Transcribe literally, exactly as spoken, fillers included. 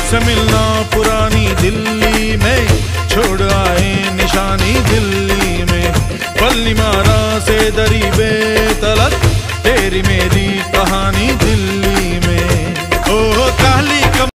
तुझसे मिलना पुरानी दिल्ली में, छोड़ आए निशानी दिल्ली में। पल्ली मारा से दरी बे तलक, तेरी मेरी